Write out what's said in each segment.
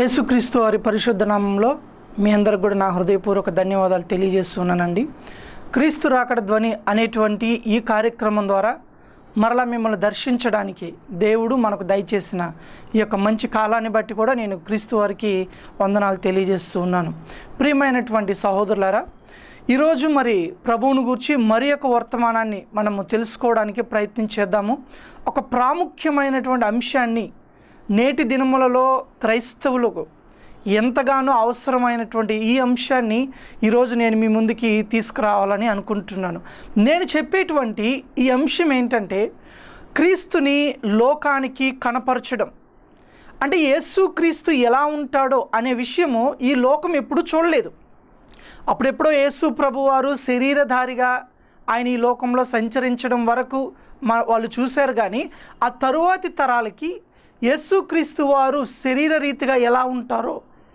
యేసుక్రీస్తు వారి పరిశుద్ధ నామంలో మీ అందరికి కూడా నా హృదయపూర్వక ధన్యవాదాలు తెలియజేస్తున్నానండి. క్రీస్తు రాకడ ధ్వని అనేటువంటి ఈ కార్యక్రమం ద్వారా మరలా మిమ్మల్ని దర్శించడానికి దేవుడు మనకు దయచేసిన ఈ యొక్క మంచి కాలాన్ని బట్టి కూడా నేను క్రీస్తు వారికి వందనాలు తెలియజేస్తూ ఉన్నాను. ప్రియమైనటువంటి సహోదరులారా, ఈరోజు మరి ప్రభువును గురించి మరి ఒక వర్తమానాన్ని మనము తెలుసుకోవడానికి ప్రయత్నం చేద్దాము. ఒక ప్రాముఖ్యమైనటువంటి అంశాన్ని నేటి దినములలో క్రైస్తవులకు ఎంతగానో అవసరమైనటువంటి ఈ అంశాన్ని ఈరోజు నేను మీ ముందుకి తీసుకురావాలని అనుకుంటున్నాను. నేను చెప్పేటువంటి ఈ అంశం ఏంటంటే, క్రీస్తుని లోకానికి కనపరచడం. అంటే యేసుక్రీస్తు ఎలా ఉంటాడో అనే విషయము ఈ లోకం ఎప్పుడూ చూడలేదు. అప్పుడెప్పుడో యేసు ప్రభువారు శరీరధారిగా ఆయన ఈ లోకంలో సంచరించడం వరకు వాళ్ళు చూశారు. కానీ ఆ తరువాతి తరాలకి యేసుక్రీస్తు వారు శరీర రీతిగా ఎలా ఉంటారో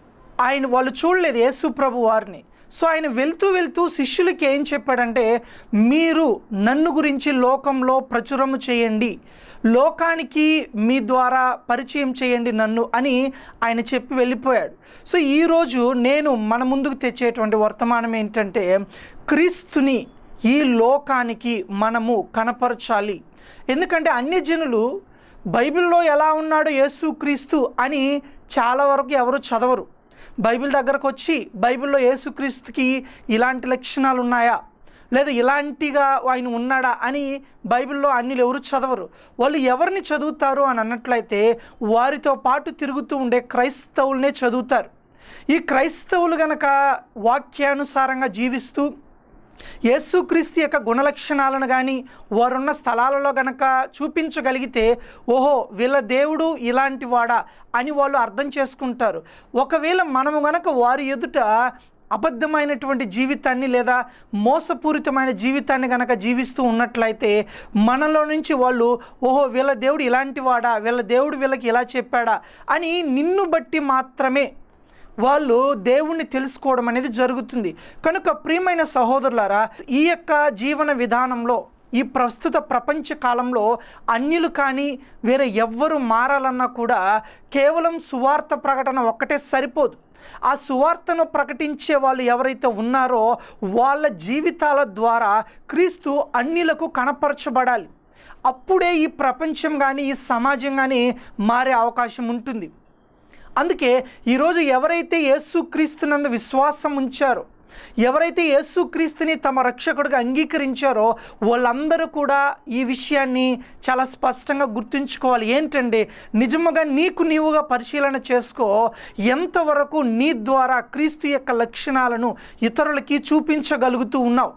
వాళ్ళు చూడలేదు యేసు ప్రభు వారిని. సో ఆయన వెళ్తూ శిష్యులకి ఏం చెప్పాడంటే, మీరు నన్ను గురించి లోకంలో ప్రచురము చేయండి, లోకానికి మీ ద్వారా పరిచయం చేయండి నన్ను అని ఆయన చెప్పి వెళ్ళిపోయాడు. సో ఈరోజు నేను మన ముందుకు తెచ్చేటువంటి వర్తమానం ఏంటంటే, క్రీస్తుని ఈ లోకానికి మనము కనపరచాలి. ఎందుకంటే అన్యజనులు బైబిల్లో ఎలా ఉన్నాడో యేసుక్రీస్తు అని చాలా వరకు ఎవరు చదవరు. బైబిల్ దగ్గరకు వచ్చి బైబిల్లో యేసుక్రీస్తుకి ఇలాంటి లక్షణాలు ఉన్నాయా, లేదా ఇలాంటిగా ఆయన ఉన్నాడా అని బైబిల్లో అన్యులు ఎవరు చదవరు. వాళ్ళు ఎవరిని చదువుతారు అని అన్నట్లయితే వారితో పాటు తిరుగుతూ ఉండే క్రైస్తవులనే చదువుతారు. ఈ క్రైస్తవులు గనక వాక్యానుసారంగా జీవిస్తూ యేసుక్రీస్తు యొక్క గుణలక్షణాలను కానీ వారున్న స్థలాలలో గనక చూపించగలిగితే, ఓహో వీళ్ళ దేవుడు ఇలాంటి వాడా అని వాళ్ళు అర్థం చేసుకుంటారు. ఒకవేళ మనము గనక వారి ఎదుట అబద్ధమైనటువంటి జీవితాన్ని లేదా మోసపూరితమైన జీవితాన్ని గనక జీవిస్తూ ఉన్నట్లయితే మనలో నుంచి వాళ్ళు, ఓహో వీళ్ళ దేవుడు ఇలాంటి వాడా, వీళ్ళ దేవుడు వీళ్ళకి ఇలా చెప్పాడా అని నిన్ను బట్టి మాత్రమే వాళ్ళు దేవుణ్ణి తెలుసుకోవడం అనేది జరుగుతుంది. కనుక ప్రియమైన సహోదరులారా, ఈ యొక్క జీవన విధానంలో ఈ ప్రస్తుత ప్రపంచ కాలంలో అన్యులు కానీ వేరే ఎవ్వరు మారాలన్నా కూడా కేవలం సువార్త ప్రకటన ఒక్కటే సరిపోదు. ఆ సువార్తను ప్రకటించే వాళ్ళు ఎవరైతే ఉన్నారో వాళ్ళ జీవితాల ద్వారా క్రీస్తు అన్యులకు కనపరచబడాలి. అప్పుడే ఈ ప్రపంచం కానీ ఈ సమాజం కానీ మారే అవకాశం ఉంటుంది. అందుకే ఈరోజు ఎవరైతే యేసుక్రీస్తునందు విశ్వాసం ఉంచారో, ఎవరైతే యేసుక్రీస్తుని తమ రక్షకుడిగా అంగీకరించారో వాళ్ళందరూ కూడా ఈ విషయాన్ని చాలా స్పష్టంగా గుర్తుంచుకోవాలి. ఏంటంటే, నిజముగా నీవుగా పరిశీలన చేసుకో, ఎంతవరకు నీ ద్వారా క్రీస్తు యొక్క లక్షణాలను ఇతరులకి చూపించగలుగుతూ ఉన్నావు,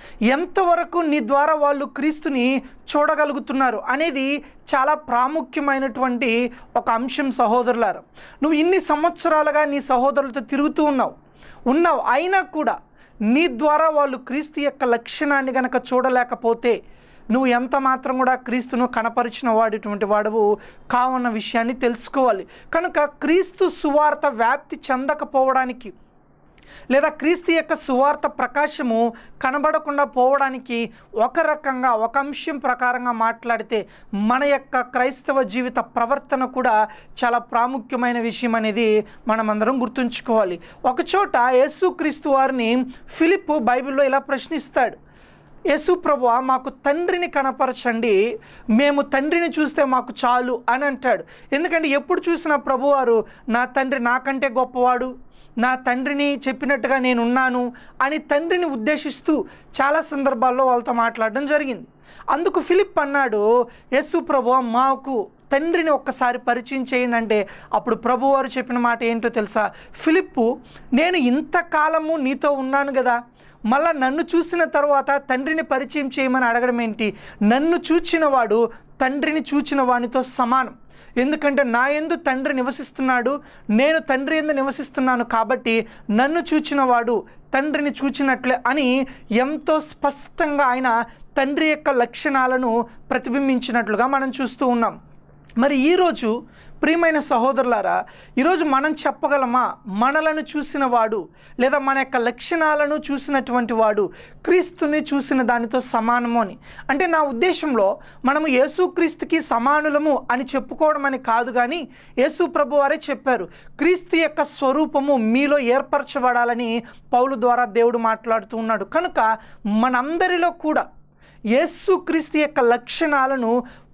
ఎంతవరకు నీ ద్వారా వాళ్ళు క్రీస్తుని చూడగలుగుతున్నారు అనేది చాలా ప్రాముఖ్యమైనటువంటి ఒక అంశం. సహోదరులారా, నువ్వు ఇన్ని సంవత్సరాలుగా నీ సహోదరులతో తిరుగుతూ ఉన్నావు అయినా కూడా నీ ద్వారా వాళ్ళు క్రీస్తు యొక్క లక్షణాన్ని గనక చూడలేకపోతే నువ్వు ఎంత మాత్రం కూడా క్రీస్తును కనపరిచిన వాడిటువంటి వాడవు కావన్న విషయాన్ని తెలుసుకోవాలి. కనుక క్రీస్తు సువార్త వ్యాప్తి చెందకపోవడానికి లేదా క్రీస్తు యొక్క సువార్త ప్రకాశము కనబడకుండా పోవడానికి ఒక రకంగా ఒక అంశం ప్రకారంగా మాట్లాడితే మన యొక్క క్రైస్తవ జీవిత ప్రవర్తన కూడా చాలా ప్రాముఖ్యమైన విషయం అనేది మనమందరం గుర్తుంచుకోవాలి. ఒకచోట యేసుక్రీస్తు వారిని ఫిలిప్పు బైబిల్లో ఇలా ప్రశ్నిస్తాడు, యేసు ప్రభువా మాకు తండ్రిని కనపరచండి, మేము తండ్రిని చూస్తే మాకు చాలు అని అంటాడు. ఎందుకంటే ఎప్పుడు చూసినా ప్రభువారు నా తండ్రి నాకంటే గొప్పవాడు, నా తండ్రిని చెప్పినట్టుగా నేనున్నాను అని తండ్రిని ఉద్దేశిస్తూ చాలా సందర్భాల్లో వాళ్ళతో మాట్లాడడం జరిగింది. అందుకు ఫిలిప్ అన్నాడు, యేసు ప్రభువా మాకు తండ్రిని ఒక్కసారి పరిచయం చేయండి అంటే అప్పుడు ప్రభువారు చెప్పిన మాట ఏంటో తెలుసా? ఫిలిప్పు, నేను ఇంతకాలము నీతో ఉన్నాను కదా, మళ్ళా నన్ను చూసిన తర్వాత తండ్రిని పరిచయం చేయమని అడగడం ఏంటి? నన్ను చూచిన వాడు తండ్రిని చూచిన వానితో సమానం. ఎందుకంటే నా యందు తండ్రి నివసిస్తున్నాడు, నేను తండ్రి యందు నివసిస్తున్నాను, కాబట్టి నన్ను చూచిన వాడు తండ్రిని చూచినట్లే అని ఎంతో స్పష్టంగా ఆయన తండ్రి యొక్క లక్షణాలను ప్రతిబింబించినట్లుగా మనం చూస్తూ ఉన్నాం. మరి ఈరోజు ప్రియమైన సహోదరులారా, ఈరోజు మనం చెప్పగలమా మనలను చూసిన వాడు లేదా మన యొక్క లక్షణాలను చూసినటువంటి వాడు క్రీస్తుని చూసిన దానితో సమానము అని? అంటే నా ఉద్దేశంలో మనము యేసుక్రీస్తుకి సమానులము అని చెప్పుకోవడం అని కాదు, కానీ యేసు ప్రభు వారే చెప్పారు క్రీస్తు యొక్క స్వరూపము మీలో ఏర్పరచబడాలని పౌలు ద్వారా దేవుడు మాట్లాడుతూ ఉన్నాడు. కనుక మనందరిలో కూడా యేసుక్రీస్తు యొక్క లక్షణాలను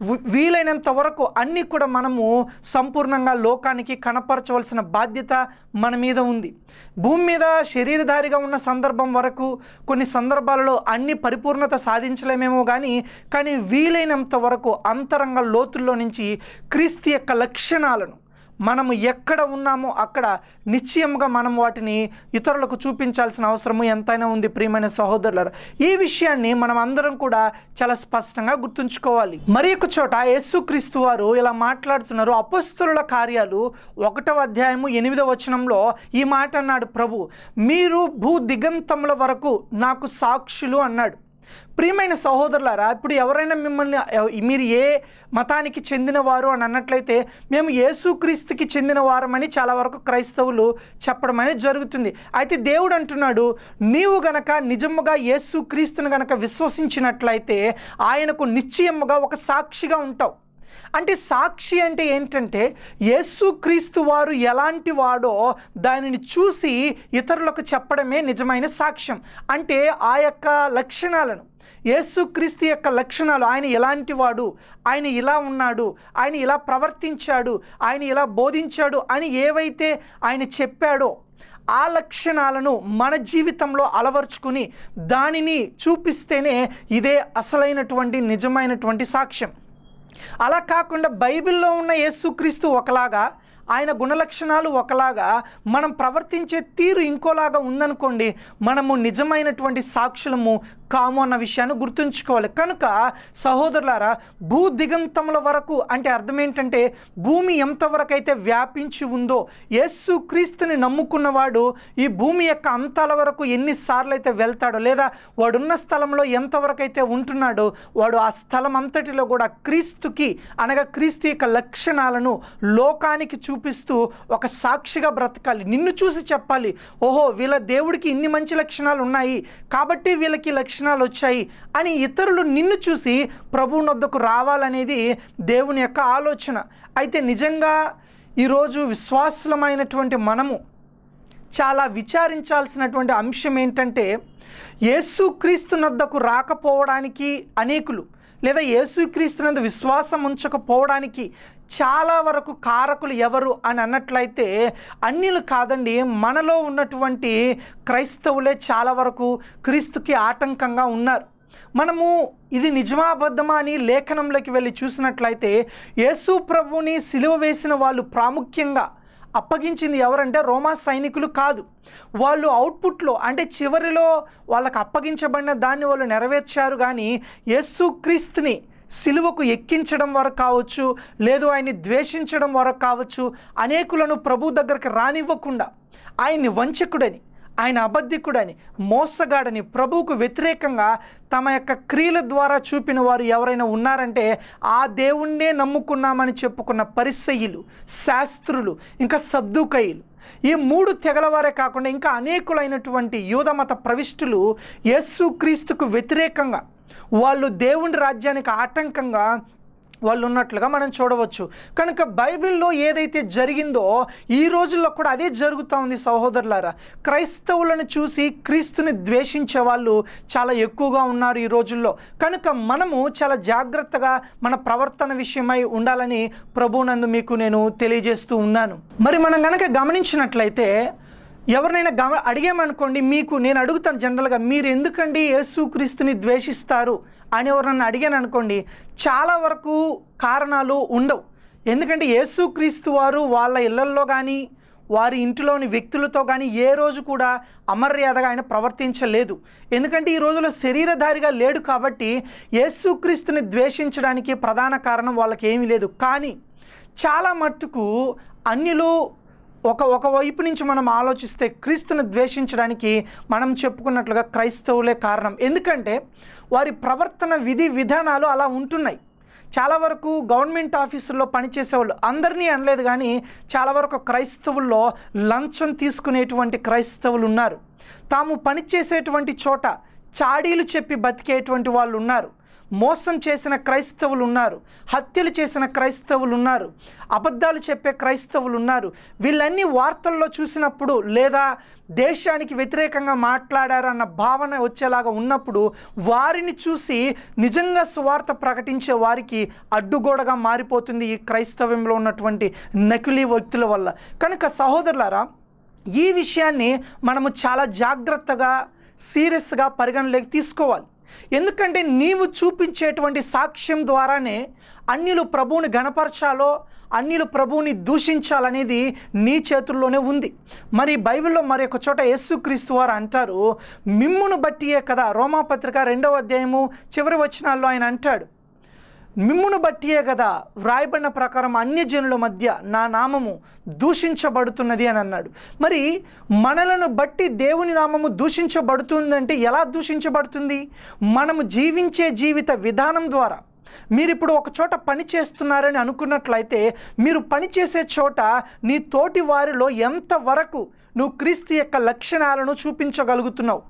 వీలైనంత వరకు అన్నీ కూడా మనము సంపూర్ణంగా లోకానికి కనపరచవలసిన బాధ్యత మన మీద ఉంది. భూమి మీద శరీరధారిగా ఉన్న సందర్భం వరకు కొన్ని సందర్భాలలో అన్ని పరిపూర్ణత సాధించలేమేమో కానీ వీలైనంత వరకు అంతరంగ లోతుల్లో నుంచి క్రీస్తు యొక్క లక్షణాలను మనము ఎక్కడ ఉన్నామో అక్కడ నిశ్చయంగా మనం వాటిని ఇతరులకు చూపించాల్సిన అవసరము ఎంతైనా ఉంది. ప్రియమైన సహోదరులారా, ఈ విషయాన్ని మనం అందరం కూడా చాలా స్పష్టంగా గుర్తుంచుకోవాలి. మరి ఒక చోట యేసుక్రీస్తు వారు ఇలా మాట్లాడుతున్నారు. అపొస్తలుల కార్యాలు 1వ అధ్యాయము 8వ వచనంలో ఈ మాట అన్నాడు ప్రభు, మీరు భూ దిగంతముల వరకు నాకు సాక్షులు అన్నాడు. ప్రియమైన సహోదరులారా, ఇప్పుడు ఎవరైనా మిమ్మల్ని మీరు ఏ మతానికి చెందినవారు అని అన్నట్లయితే మేము యేసుక్రీస్తుకి చెందిన వారమని చాలా వరకు క్రైస్తవులు చెప్పడం అనేది జరుగుతుంది. అయితే దేవుడు అంటున్నాడు, నీవు గనక నిజముగా యేసుక్రీస్తుని గనక విశ్వసించినట్లయితే ఆయనకు నిశ్చయముగా ఒక సాక్షిగా ఉంటావు. అంటే సాక్షి అంటే ఏంటంటే యేసుక్రీస్తు వారు ఎలాంటి వాడో దానిని చూసి ఇతరులకు చెప్పడమే నిజమైన సాక్ష్యం. అంటే ఆ యొక్క లక్షణాలను, యేసుక్రీస్తు యొక్క లక్షణాలు, ఆయన ఎలాంటి వాడు, ఆయన ఇలా ఉన్నాడు, ఆయన ఇలా ప్రవర్తించాడు, ఆయన ఇలా బోధించాడు అని ఏవైతే ఆయన చెప్పాడో ఆ లక్షణాలను మన జీవితంలో అలవర్చుకుని దానిని చూపిస్తేనే ఇదే అసలైనటువంటి నిజమైనటువంటి సాక్ష్యం. అలా కాకుండా బైబిల్లో ఉన్న యేసుక్రీస్తు ఒకలాగా, ఆయన గుణలక్షణాలు ఒకలాగా, మనం ప్రవర్తించే తీరు ఇంకోలాగా ఉందనుకోండి, మనము నిజమైనటువంటి సాక్షులము కాము అన్న విషయాన్ని గుర్తుంచుకోవాలి. కనుక సహోదరులారా, భూ దిగంతముల వరకు అంటే అర్థం ఏంటంటే భూమి ఎంతవరకు అయితే వ్యాపించి ఉందో యేసుక్రీస్తుని నమ్ముకున్నవాడు ఈ భూమి యొక్క అంతాల వరకు ఎన్నిసార్లు అయితే వెళ్తాడో లేదా వాడున్న స్థలంలో ఎంతవరకు అయితే ఉంటున్నాడో వాడు ఆ స్థలం అంతటిలో కూడా క్రీస్తుకి అనగా క్రీస్తు యొక్క లక్షణాలను లోకానికి చూపిస్తూ ఒక సాక్షిగా బ్రతకాలి. నిన్ను చూసి చెప్పాలి, ఓహో వీళ్ళ దేవుడికి ఇన్ని మంచి లక్షణాలు ఉన్నాయి కాబట్టి వీళ్ళకి లక్షణాలు వచ్చాయి అని ఇతరులు నిన్ను చూసి ప్రభువు వద్దకు రావాలనేది దేవుని యొక్క ఆలోచన. అయితే నిజంగా ఈరోజు విశ్వాసులమైనటువంటి మనము చాలా విచారించాల్సినటువంటి అంశం ఏంటంటే యేసుక్రీస్తునొద్దకు రాకపోవడానికి అనేకులు లేదా యేసుక్రీస్తునందు విశ్వాసం ఉంచకపోవడానికి చాలా వరకు కారకులు ఎవరు అని అన్నట్లయితే అన్యులు కాదండి, మనలో ఉన్నటువంటి క్రైస్తవులే చాలా వరకు క్రీస్తుకి ఆటంకంగా ఉన్నారు. మనము ఇది నిజమా అబద్ధమా అని లేఖనంలోకి వెళ్ళి చూసినట్లయితే యేసు ప్రభుని సిలువ వేసిన వాళ్ళు ప్రాముఖ్యంగా అప్పగించింది ఎవరంటే రోమా సైనికులు కాదు. వాళ్ళు అవుట్పుట్లో అంటే చివరిలో వాళ్ళకు అప్పగించబడిన దాన్ని వాళ్ళు నెరవేర్చారు, కానీ యేసుక్రీస్తుని సిలువకు ఎక్కించడం వరకు కావచ్చు, లేదు ఆయన్ని ద్వేషించడం వరకు కావచ్చు, అనేకులను ప్రభు దగ్గరికి రానివ్వకుండా ఆయన్ని వంచకుడని, ఆయన అబద్ధికుడని, మోసగాడని, ప్రభువుకు వ్యతిరేకంగా తమ యొక్క క్రియల ద్వారా చూపిన వారు ఎవరైనా ఉన్నారంటే ఆ దేవుణ్ణే నమ్ముకున్నామని చెప్పుకున్న పరిసయ్యులు, శాస్త్రులు, ఇంకా సద్దూకయ్యులు, ఈ 3 తెగల వారే కాకుండా ఇంకా అనేకులైనటువంటి యూదమత ప్రవిష్టులు యేసుక్రీస్తుకు వ్యతిరేకంగా వాళ్ళు దేవుని రాజ్యానికి ఆటంకంగా వాళ్ళు ఉన్నట్లుగా మనం చూడవచ్చు. కనుక బైబిల్లో ఏదైతే జరిగిందో ఈ రోజుల్లో కూడా అదే జరుగుతూ ఉంది. సహోదరులారా, క్రైస్తవులను చూసి క్రీస్తుని ద్వేషించే వాళ్ళు చాలా ఎక్కువగా ఉన్నారు ఈ రోజుల్లో. కనుక మనము చాలా జాగ్రత్తగా మన ప్రవర్తన విషయమై ఉండాలని ప్రభువునందు మీకు నేను తెలియజేస్తూ ఉన్నాను. మరి మనం కనుక గమనించినట్లయితే ఎవరినైనా అడిగామనుకోండి, మీకు నేను అడుగుతాను జనరల్గా, మీరు ఎందుకండి యేసుక్రీస్తుని ద్వేషిస్తారు అని ఎవరన్నా అడిగాను అనుకోండి, చాలా వరకు కారణాలు ఉండవు. ఎందుకంటే యేసుక్రీస్తు వారు వాళ్ళ ఇళ్లల్లో కానీ వారి ఇంటిలోని వ్యక్తులతో కానీ ఏ రోజు కూడా అమర్యాదగా ఆయన ప్రవర్తించలేదు. ఎందుకంటే ఈ రోజులో శరీరధారిగా లేడు కాబట్టి యేసుక్రీస్తుని ద్వేషించడానికి ప్రధాన కారణం వాళ్ళకి ఏమీ లేదు. కానీ చాలా మట్టుకు అన్యులు ఒక వైపు నుంచి మనం ఆలోచిస్తే క్రీస్తును ద్వేషించడానికి మనం చెప్పుకున్నట్లుగా క్రైస్తవులే కారణం. ఎందుకంటే వారి ప్రవర్తన విధి విధానాలు అలా ఉంటున్నాయి. చాలా వరకు గవర్నమెంట్ ఆఫీసుల్లో పనిచేసేవాళ్ళు, అందరినీ అనలేదు కానీ చాలా వరకు క్రైస్తవుల్లో లంచం తీసుకునేటువంటి క్రైస్తవులు ఉన్నారు. తాము పనిచేసేటువంటి చోట చాడీలు చెప్పి బతికేటువంటి వాళ్ళు ఉన్నారు. మోసం చేసిన క్రైస్తవులు ఉన్నారు, హత్యలు చేసిన క్రైస్తవులు ఉన్నారు, అబద్ధాలు చెప్పే క్రైస్తవులు ఉన్నారు. వీళ్ళన్నీ వార్తల్లో చూసినప్పుడు లేదా దేశానికి వ్యతిరేకంగా మాట్లాడారన్న భావన వచ్చేలాగా ఉన్నప్పుడు వారిని చూసి నిజంగా సువార్త ప్రకటించే వారికి అడ్డుగోడగా మారిపోతుంది ఈ క్రైస్తవ్యంలో ఉన్నటువంటి నకిలీ వ్యక్తుల వల్ల. కనుక సహోదరులారా, ఈ విషయాన్ని మనము చాలా జాగ్రత్తగా సీరియస్గా పరిగణలోకి తీసుకోవాలి. ఎందుకంటే నీవు చూపించేటువంటి సాక్ష్యం ద్వారానే అన్యులు ప్రభువుని గణపరచాలో, అన్యులు ప్రభువుని దూషించాలనేది నీ చేతుల్లోనే ఉంది. మరి బైబిల్లో మరి ఒక చోట యేసుక్రీస్తు వారు అంటారు, మిమ్మును బట్టియే కదా, రోమాపత్రిక 2వ అధ్యాయము చివరి వచనాల్లో ఆయన అంటాడు, మిమ్మును బట్టియే కదా వ్రాయబడిన ప్రకారం అన్యజనుల మధ్య నా నామము దూషించబడుతున్నది అని అన్నాడు. మరి మనలను బట్టి దేవుని నామము దూషించబడుతుందంటే ఎలా దూషించబడుతుంది? మనము జీవించే జీవిత విధానం ద్వారా. మీరు ఇప్పుడు ఒక చోట పని చేస్తున్నారని అనుకున్నట్లయితే మీరు పనిచేసే చోట నీ తోటి వారిలో ఎంతవరకు నువ్వు క్రీస్తు యొక్క లక్షణాలను చూపించగలుగుతున్నావు,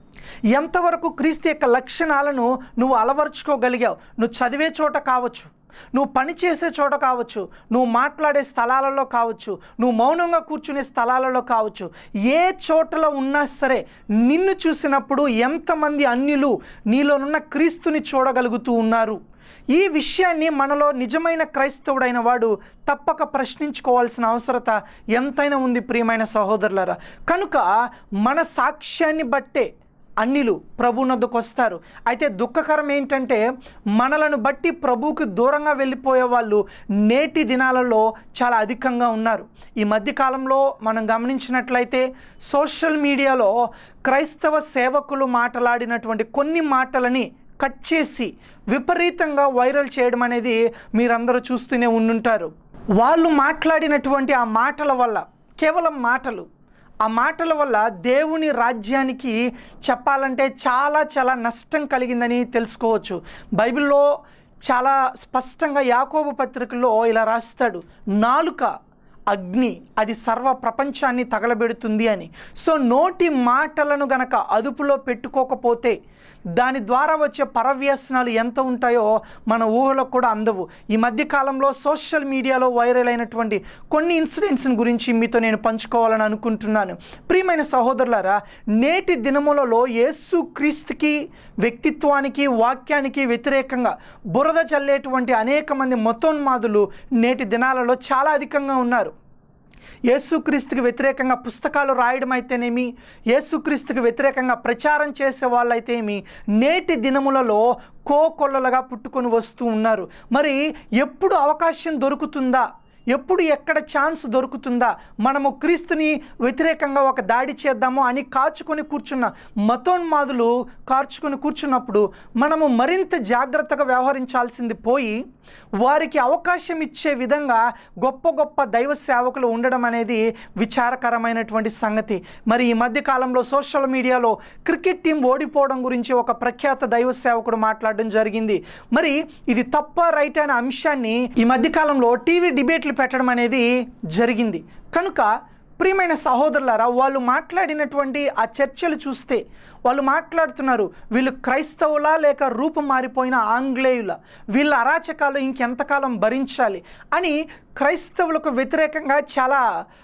ఎంతవరకు క్రీస్తు యొక్క లక్షణాలను నువ్వు అలవర్చుకోగలిగావు? నువ్వు చదివే చోట కావచ్చు, నువ్వు పనిచేసే చోట కావచ్చు, నువ్వు మాట్లాడే స్థలాలలో కావచ్చు, నువ్వు మౌనంగా కూర్చునే స్థలాలలో కావచ్చు, ఏ చోటలో ఉన్నా సరే నిన్ను చూసినప్పుడు ఎంతమంది అన్యులు నీలోనున్న క్రీస్తుని చూడగలుగుతూ ఉన్నారు? ఈ విషయాన్ని మనలో నిజమైన క్రైస్తవుడైన వాడు తప్పక ప్రశ్నించుకోవాల్సిన అవసరత ఎంతైనా ఉంది ప్రియమైన సహోదరులారా. కనుక మన సాక్ష్యాన్ని బట్టే అన్యులు ప్రభువునొద్దకు వస్తారు. అయితే దుఃఖకరం ఏంటంటే మనలను బట్టి ప్రభువుకు దూరంగా వెళ్ళిపోయే వాళ్ళు నేటి దినాలలో చాలా అధికంగా ఉన్నారు. ఈ మధ్యకాలంలో మనం గమనించినట్లయితే సోషల్ మీడియాలో క్రైస్తవ సేవకులు మాట్లాడినటువంటి కొన్ని మాటలని కట్ చేసి విపరీతంగా వైరల్ చేయడం అనేది మీరందరూ చూస్తూనే ఉండుంటారు. వాళ్ళు మాట్లాడినటువంటి ఆ మాటల వల్ల, కేవలం మాటలు, ఆ మాటల వల్ల దేవుని రాజ్యానికి చెప్పాలంటే చాలా చాలా నష్టం కలిగిందని తెలుసుకోవచ్చు. బైబిల్లో చాలా స్పష్టంగా యాకోబు పత్రికలో ఇలా రాస్తాడు, నాలుక అగ్ని, అది సర్వ ప్రపంచాన్ని తగలబెడుతుంది అని. సో నోటి మాటలను గనక అదుపులో పెట్టుకోకపోతే దాని ద్వారా వచ్చే పరవ్యసనాలు ఎంత ఉంటాయో మన ఊహలకు కూడా అందవు. ఈ మధ్యకాలంలో సోషల్ మీడియాలో వైరల్ అయినటువంటి కొన్ని ఇన్సిడెంట్స్ని గురించి మీతో నేను పంచుకోవాలని అనుకుంటున్నాను. ప్రియమైన సహోదరులారా, నేటి దినములలో యేసు క్రీస్తుకి, వ్యక్తిత్వానికి, వాక్యానికి వ్యతిరేకంగా బురద చల్లేటువంటి అనేక మంది మతోన్మాదులు నేటి దినాలలో చాలా అధికంగా ఉన్నారు. యేసుక్రీస్తుకి వ్యతిరేకంగా పుస్తకాలు రాయడం అయితేనేమి, యేసుక్రీస్తుకి వ్యతిరేకంగా ప్రచారం చేసే వాళ్ళైతేమి నేటి దినములలో కోకొల్లలుగా పుట్టుకొని వస్తూ ఉన్నారు. మరి ఎప్పుడు అవకాశం దొరుకుతుందా, ఎప్పుడు ఎక్కడ ఛాన్స్ దొరుకుతుందా మనము క్రీస్తుని వ్యతిరేకంగా ఒక దాడి చేద్దాము అని కాచుకొని కూర్చున్న మతోన్మాదులు కూర్చున్నప్పుడు మనము మరింత జాగ్రత్తగా వ్యవహరించాల్సింది పోయి వారికి అవకాశం ఇచ్చే విధంగా గొప్ప గొప్ప దైవ సేవకులు ఉండడం అనేది విచారకరమైనటువంటి సంగతి. మరి ఈ మధ్యకాలంలో సోషల్ మీడియాలో క్రికెట్ టీం ఓడిపోవడం గురించి ఒక ప్రఖ్యాత దైవ సేవకుడు మాట్లాడడం జరిగింది. మరి ఇది తప్ప రైట్ అనే అంశాన్ని ఈ మధ్యకాలంలో టీవీ డిబేట్లు పెట్టడం అనేది జరిగింది. కనుక ప్రియమైన సహోదరులారా, వాళ్ళు మాట్లాడినటువంటి ఆ చర్చలు చూస్తే వాళ్ళు మాట్లాడుతున్నారు, వీళ్ళు క్రైస్తవులా లేక రూపం మారిపోయిన ఆంగ్లేయుల, వీళ్ళ అరాచకాలు ఇంకెంతకాలం భరించాలి అని క్రైస్తవులకు వ్యతిరేకంగా చాలా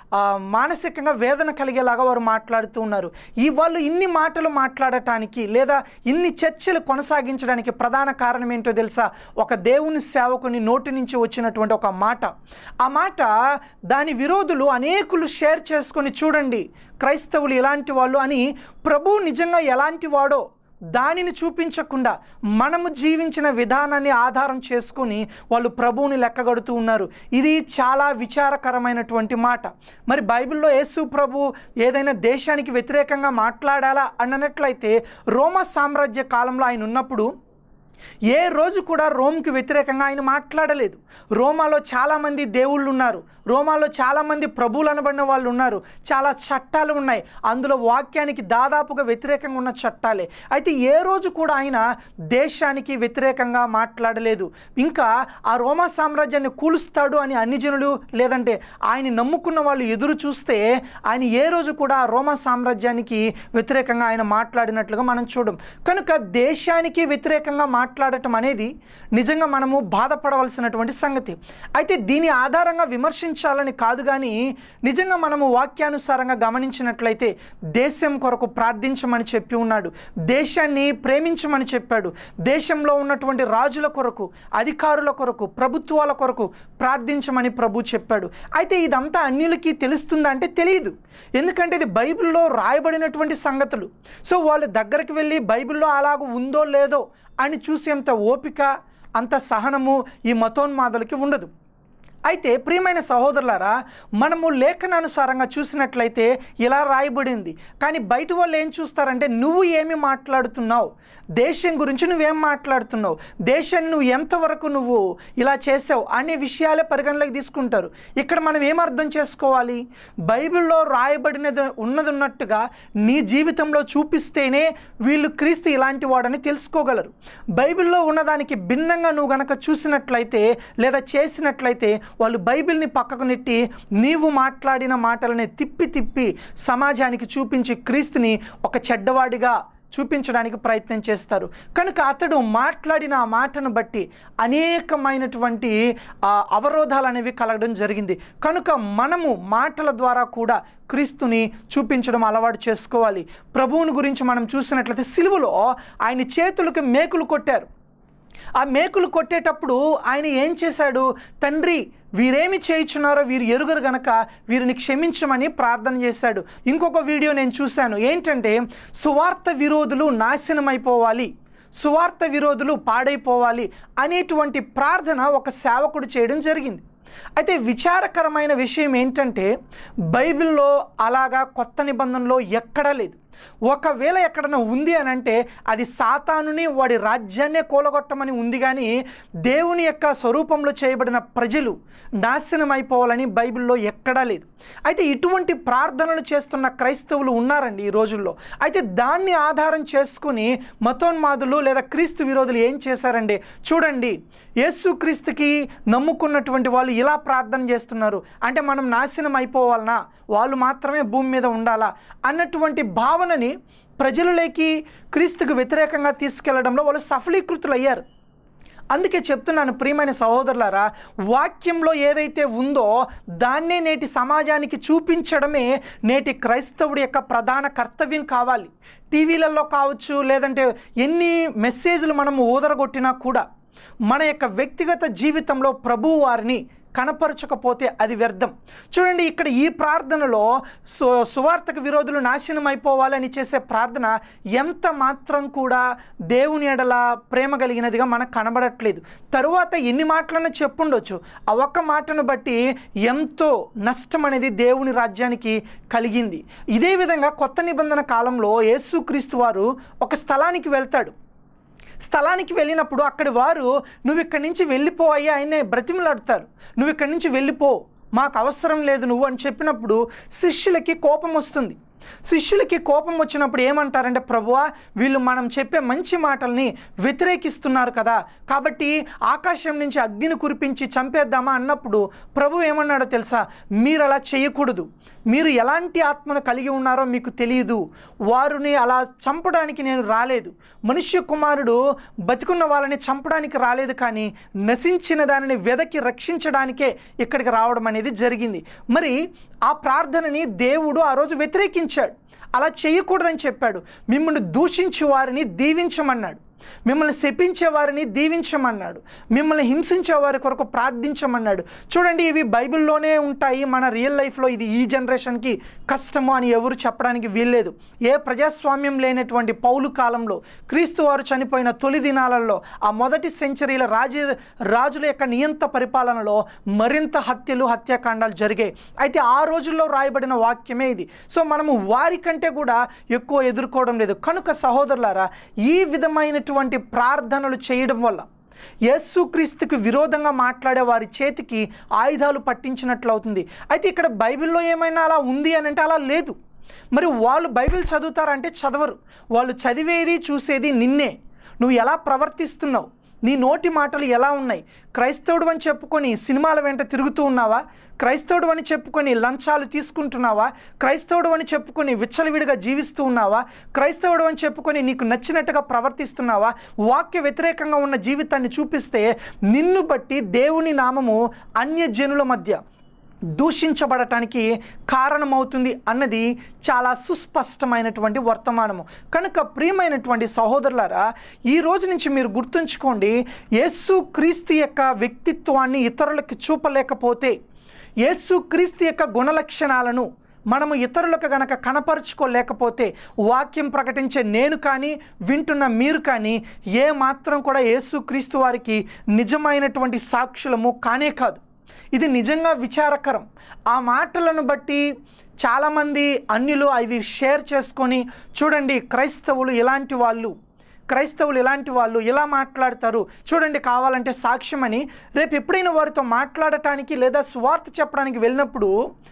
మానసికంగా వేదన కలిగేలాగా వారు మాట్లాడుతూ ఉన్నారు. వాళ్ళు ఇన్ని మాటలు మాట్లాడటానికి లేదా ఇన్ని చర్చలు కొనసాగించడానికి ప్రధాన కారణం ఏంటో తెలుసా? ఒక దేవుని సేవకుని నోటి నుంచి వచ్చినటువంటి ఒక మాట. ఆ మాట దాని విరోధులు అనేకులు షేర్ చేసుకొని, చూడండి క్రైస్తవులు ఎలాంటి వాళ్ళు అని, ప్రభువు నిజంగా ఎలాంటి వాడో దానిని చూపించకుండా మనము జీవించిన విధానాన్ని ఆధారం చేసుకొని వాళ్ళు ప్రభువుని లెక్కగడుతూ ఉన్నారు. ఇది చాలా విచారకరమైనటువంటి మాట. మరి బైబిల్లో యేసు ప్రభు ఏదైనా దేశానికి వ్యతిరేకంగా మాట్లాడాలా అన్నట్లయితే రోమా సామ్రాజ్య కాలంలో ఆయన ఉన్నప్పుడు ఏ రోజు కూడా రోమ్కి వ్యతిరేకంగా ఆయన మాట్లాడలేదు. రోమాలో చాలామంది దేవుళ్ళు ఉన్నారు, రోమాలో చాలామంది ప్రభువులు అనబడిన వాళ్ళు ఉన్నారు, చాలా చట్టాలు ఉన్నాయి, అందులో వాక్యానికి దాదాపుగా వ్యతిరేకంగా ఉన్న చట్టాలే. అయితే ఏ రోజు కూడా ఆయన దేశానికి వ్యతిరేకంగా మాట్లాడలేదు. ఇంకా ఆ రోమా సామ్రాజ్యాన్ని కూలుస్తాడు అని అన్ని జనులు లేదంటే ఆయన నమ్ముకున్న వాళ్ళు ఎదురు చూస్తే ఆయన ఏ రోజు కూడా ఆ రోమా సామ్రాజ్యానికి వ్యతిరేకంగా ఆయన మాట్లాడినట్లుగా మనం చూడం. కనుక దేశానికి వ్యతిరేకంగా మాట్లాడటం అనేది నిజంగా మనము బాధపడవలసినటువంటి సంగతి. అయితే దీని ఆధారంగా విమర్శించాలని కాదు, కానీ నిజంగా మనము వాక్యానుసారంగా గమనించినట్లయితే దేశం కొరకు ప్రార్థించమని చెప్పి ఉన్నాడు, దేశాన్ని ప్రేమించమని చెప్పాడు, దేశంలో ఉన్నటువంటి రాజుల కొరకు, అధికారుల కొరకు, ప్రభుత్వాల కొరకు ప్రార్థించమని ప్రభు చెప్పాడు. అయితే ఇదంతా అన్యులకి తెలుస్తుందా అంటే తెలియదు, ఎందుకంటే ఇది బైబిల్లో రాయబడినటువంటి సంగతులు. సో వాళ్ళ దగ్గరికి వెళ్ళి బైబిల్లో అలాగ ఉందో లేదో అని చూసేంత ఓపిక, అంత సహనము ఈ మతోన్మాదులకి ఉండదు. అయితే ప్రియమైన సహోదరులారా, మనము లేఖనానుసారంగా చూసినట్లయితే ఇలా రాయబడింది. కానీ బయట వాళ్ళు ఏం చూస్తారంటే నువ్వు ఏమి మాట్లాడుతున్నావు, దేశం గురించి నువ్వేం మాట్లాడుతున్నావు, దేశాన్ని నువ్వు ఎంతవరకు నువ్వు ఇలా చేసావు అనే విషయాలే పరిగణలోకి తీసుకుంటారు. ఇక్కడ మనం ఏం అర్థం చేసుకోవాలి? బైబిల్లో రాయబడినది ఉన్నట్టుగా నీ జీవితంలో చూపిస్తేనే వీళ్ళు క్రీస్తు ఇలాంటి వాడని తెలుసుకోగలరు. బైబిల్లో ఉన్నదానికి భిన్నంగా నువ్వు గనక చూసినట్లయితే లేదా చేసినట్లయితే వాళ్ళు బైబిల్ని పక్కకు నెట్టి నీవు మాట్లాడిన మాటలని తిప్పి సమాజానికి చూపించి క్రీస్తుని ఒక చెడ్డవాడిగా చూపించడానికి ప్రయత్నం చేస్తారు. కనుక అతడు మాట్లాడిన ఆ మాటను బట్టి అనేకమైనటువంటి అవరోధాలు అనేవి కలగడం జరిగింది. కనుక మనము మాటల ద్వారా కూడా క్రీస్తుని చూపించడం అలవాటు చేసుకోవాలి. ప్రభువుని గురించి మనం చూసినట్లయితే సిలువలో ఆయన చేతులకు మేకులు కొట్టారు. ఆ మేకులు కొట్టేటప్పుడు ఆయన ఏం చేశాడు? తండ్రి, వీరేమి చేయుచున్నారో వీరు ఎరుగరు గనక వీరిని క్షమించమని ప్రార్థన చేశాడు. ఇంకొక వీడియో నేను చూశాను, ఏంటంటే సువార్త విరోధులు నాశనమైపోవాలి, సువార్త విరోధులు పాడైపోవాలి అనేటువంటి ప్రార్థన ఒక సేవకుడు చేయడం జరిగింది. అయితే విచారకరమైన విషయం ఏంటంటే బైబిల్లో అలాగా కొత్త నిబంధనలో ఎక్కడా లేదు. ఒకవేళ ఎక్కడన్నా ఉంది అని అంటే అది సాతానుని వాడి రాజ్యాన్నే కూలగొట్టమని ఉంది, కానీ దేవుని యొక్క స్వరూపంలో చేయబడిన ప్రజలు నాశనం అయిపోవాలని బైబిల్లో ఎక్కడా లేదు. అయితే ఇటువంటి ప్రార్థనలు చేస్తున్న క్రైస్తవులు ఉన్నారండి ఈ రోజుల్లో. అయితే దాన్ని ఆధారం చేసుకుని మతోన్మాదులు లేదా క్రీస్తు విరోధులు ఏం చేశారండి? చూడండి, యేసుక్రీస్తుకి నమ్ముకున్నటువంటి వాళ్ళు ఇలా ప్రార్థన చేస్తున్నారు అంటే మనం నాశనం అయిపోవాలనా, వాళ్ళు మాత్రమే భూమి మీద ఉండాలా అన్నటువంటి భావనని ప్రజలలోకి క్రీస్తుకు వ్యతిరేకంగా తీసుకెళ్లడంలో వాళ్ళు సఫలీకృతులు అయ్యారు. అందుకే చెప్తున్నాను ప్రియమైన సహోదరులారా, వాక్యంలో ఏదైతే ఉందో దాన్నే నేటి సమాజానికి చూపించడమే నేటి క్రైస్తవుడి యొక్క ప్రధాన కర్తవ్యం కావాలి. టీవీలలో కావచ్చు, లేదంటే ఎన్ని మెసేజ్లు మనము ఊదరగొట్టినా కూడా మన యొక్క వ్యక్తిగత జీవితంలో ప్రభువు వారిని కనపరచకపోతే అది వ్యర్థం. చూడండి, ఇక్కడ ఈ ప్రార్థనలో సువార్తకు విరోధులు నాశనం అయిపోవాలని చేసే ప్రార్థన ఎంత మాత్రం కూడా దేవుని ఎడల ప్రేమ కలిగినదిగా మనకు కనబడట్లేదు. తరువాత ఎన్ని మాటలన్నా చెప్పుండొచ్చు, ఆ ఒక్క మాటను బట్టి ఎంతో నష్టం అనేది దేవుని రాజ్యానికి కలిగింది. ఇదే విధంగా కొత్త నిబంధన కాలంలో యేసుక్రీస్తు వారు ఒక స్థలానికి వెళ్తాడు. స్థలానికి వెళ్ళినప్పుడు అక్కడి వారు నువ్వు ఇక్కడి నుంచి వెళ్ళిపో అయ్యి ఆయనే బ్రతిమలాడతారు. నువ్వు ఇక్కడి నుంచి వెళ్ళిపో, మాకు అవసరం లేదు నువ్వు అని చెప్పినప్పుడు శిష్యులకి కోపం వస్తుంది. శిష్యులకి కోపం వచ్చినప్పుడు ఏమంటారంటే, ప్రభువా వీళ్ళు మనం చెప్పే మంచి మాటల్ని వ్యతిరేకిస్తున్నారు కదా, కాబట్టి ఆకాశం నుంచి అగ్నిని కురిపించి చంపేద్దామా అన్నప్పుడు ప్రభు ఏమన్నాడో తెలుసా? మీరు అలా చేయకూడదు, మీరు ఎలాంటి ఆత్మను కలిగి ఉన్నారో మీకు తెలియదు, వారిని అలా చంపడానికి నేను రాలేదు, మనుష్య కుమారుడు బతికున్న వాళ్ళని చంపడానికి రాలేదు, కానీ నశించిన దానిని వెదకి రక్షించడానికే ఇక్కడికి రావడం అనేది జరిగింది. మరి ఆ ప్రార్థనని దేవుడు ఆ రోజు వ్యతిరేకించాడు, అలా చేయకూడదని చెప్పాడు. మిమ్మల్ని దూషించే వారిని దీవించమన్నాడు, మిమ్మల్ని శపించే వారిని దీవించమన్నాడు, మిమ్మల్ని హింసించే వారి కొరకు ప్రార్థించమన్నాడు. చూడండి, ఇవి బైబిల్లోనే ఉంటాయి, మన రియల్ లైఫ్లో ఇది ఈ జనరేషన్కి కష్టము అని ఎవరు చెప్పడానికి వీల్లేదు. ఏ ప్రజాస్వామ్యం లేనటువంటి పౌలు కాలంలో, క్రీస్తు వారు చనిపోయిన తొలి దినాలలో, ఆ మొదటి సెంచరీల రాజుల యొక్క నియంత పరిపాలనలో మరింత హత్యలు, హత్యాకాండాలు జరిగాయి. అయితే ఆ రోజుల్లో రాయబడిన వాక్యమే ఇది. సో మనము వారి కంటే కూడా ఎక్కువ ఎదుర్కోవడం లేదు. కనుక సహోదరులారా, ఈ విధమైనటువంటి విధమైనటువంటి ప్రార్థనలు చేయడం వల్ల యేసుక్రీస్తుకి విరోధంగా మాట్లాడే వారి చేతికి ఆయుధాలు పట్టించినట్లు అవుతుంది. అయితే ఇక్కడ బైబిల్లో ఏమైనా అలా ఉంది అని అంటే అలా లేదు. మరి వాళ్ళు బైబిల్ చదువుతారంటే చదవరు. వాళ్ళు చదివేది చూసేది నిన్నే. నువ్వు ఎలా ప్రవర్తిస్తున్నావు, నీ నోటి మాటలు ఎలా ఉన్నాయి? క్రైస్తవుడు అని చెప్పుకొని సినిమాల వెంట తిరుగుతూ ఉన్నావా? క్రైస్తవుడు అని చెప్పుకొని లంచాలు తీసుకుంటున్నావా? క్రైస్తవుడు అని చెప్పుకొని విచ్చలవిడిగా జీవిస్తూ ఉన్నావా? క్రైస్తవుడు అని చెప్పుకొని నీకు నచ్చినట్టుగా ప్రవర్తిస్తున్నావా? వాక్య వ్యతిరేకంగా ఉన్న జీవితాన్ని చూపిస్తే నిన్ను బట్టి దేవుని నామము అన్యజనుల మధ్య దూషించబడటానికి కారణమవుతుంది అన్నది చాలా సుస్పష్టమైనటువంటి వర్తమానము. కనుక ప్రియమైనటువంటి సహోదరులారా, ఈ రోజు నుంచి మీరు గుర్తుంచుకోండి, యేసుక్రీస్తు యొక్క వ్యక్తిత్వాన్ని ఇతరులకు చూపలేకపోతే, యేసుక్రీస్తు యొక్క గుణలక్షణాలను మనము ఇతరులకు గనక కనపరుచుకోలేకపోతే, వాక్యం ప్రకటించే నేను కానీ వింటున్న మీరు కానీ ఏ మాత్రం కూడా యేసుక్రీస్తు వారికి నిజమైనటువంటి సాక్షులము కానే కాదు. ఇది నిజంగా విచారకరం. ఆ మాటలను బట్టి చాలామంది అన్యులు అవి షేర్ చేసుకొని, చూడండి క్రైస్తవులు ఇలాంటి వాళ్ళు ఇలా మాట్లాడతారు, చూడండి కావాలంటే సాక్ష్యమని రేపు ఎప్పుడైనా వారితో మాట్లాడటానికి లేదా సువార్త చెప్పడానికి వెళ్ళినప్పుడు,